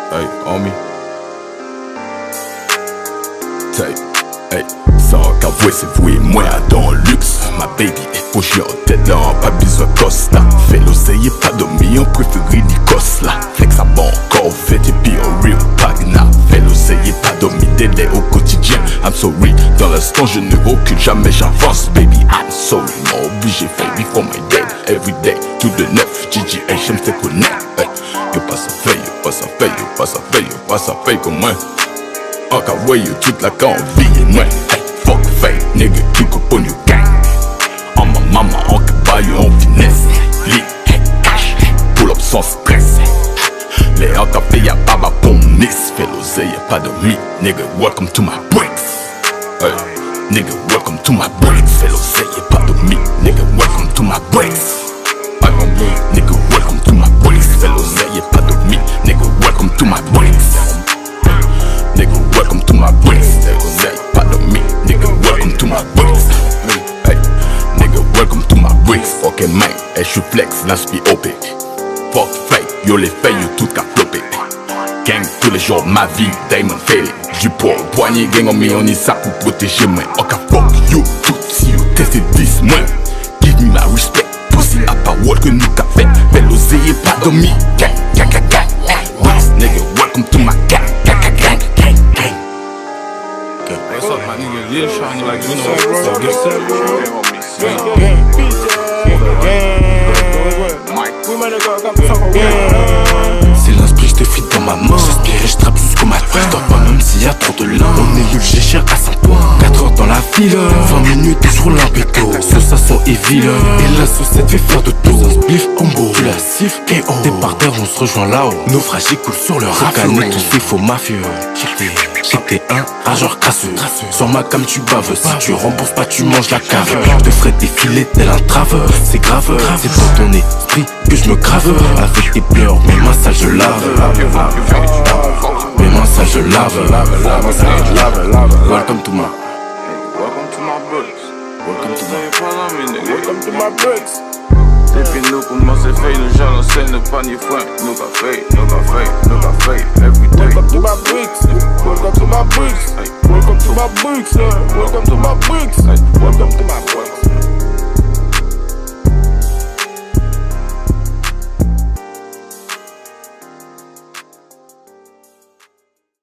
Hey, homie. Tape, hey. Sans qu'avouer, c'est vous et moi dans le luxe. Ma baby est fauchée en tête dans pas besoin Costa. Fait l'oseille et pas dormi, on préféré du Cosla. Flex à bon Corvette et puis un real Pagna. Fait l'oseille et pas dormi, délai au quotidien. I'm sorry, dans l'instant je ne recule jamais, j'avance. Baby, I'm sorry, m'a obligé, fait before my dead. Everyday, tout de neuf, GGA, j'aime te connaître. Hey, yo pas ça fait, yo pas ça fait, yo pas ça fait, yo pas ça fait comme moi. Encore way, yo toute la convie, moi. Hey, fuck fake, nigga, kick up on your gang. On ma maman, on cabaye, on finesse. Lit, hey, cash, pull up sans stress. Les encore fait, y'a pas ma pomnis. Fait l'oseille, y'a pas de me. Nigga, welcome to my bricks. Hey, nigga, welcome to my bricks. Fait l'oseille, y'a pas de me. Nigga, welcome to my bricks. Hey, nigga, welcome to my bricks. Fait l'oseille, y'a pas de me. Nigga, welcome to my bricks. Nigga, welcome to my bricks. Fait l'oseille, y'a pas de me. Nigga, welcome to my bricks. Hey, nigga, welcome to my bricks. Fucking man, hey, j'suis flex, l'inspi OP. Fuck fake, yo les faits, yo tout qu'a flopé. Gang tous les jours, ma vie, Diamond Fairy. Du poids au poignet, gang on y ça pour protéger moi. Ok, fuck you, tout si yo testé 10 moins. Give me my respect, pussy à parole que nous qu'a fait. Fais l'oseille pas dormi. Gang, gang, gang, gang. Bricks, nigga, welcome to my gang, gang, gang, gang, gang, gang. What's up, my nigga? Lil Shiny, like, you know, so get set, bro. C'est l'insprit, j'te fit dans ma main. J'aspire et j'trappe jusqu'au matin. J'dors pas même s'il y a trop de lin. On est nul, j'ai cher à 100 points. 4 heures dans la ville, 20 minutes et sur l'impéto. Ce ça sent évil. Et la saucette fait faire de tout. Un spliff combo, tu la siffles et oh. T'es par terre, on se rejoint là-haut. Naufragé coule sur le rap. Canner tous ces faux mafieux. J'étais un rageur crasseux. Sur ma cam tu baves. Si tu rembourses pas tu manges la cave. Je te ferai défiler tel un traveur. C'est grave, c'est dans ton esprit que je me grave. Avec tes pleurs, mes mains sales je lave. Mes mains sales je lave. Welcome to my bricks. Welcome to my bricks. Depuis nous commençons à faire, nous j'allons c'est ne pas ni frein. Nous qu'a fait, every day. Welcome to my bricks. Welcome to my bricks. Welcome to my bricks. Welcome to my bricks. Welcome to my bricks.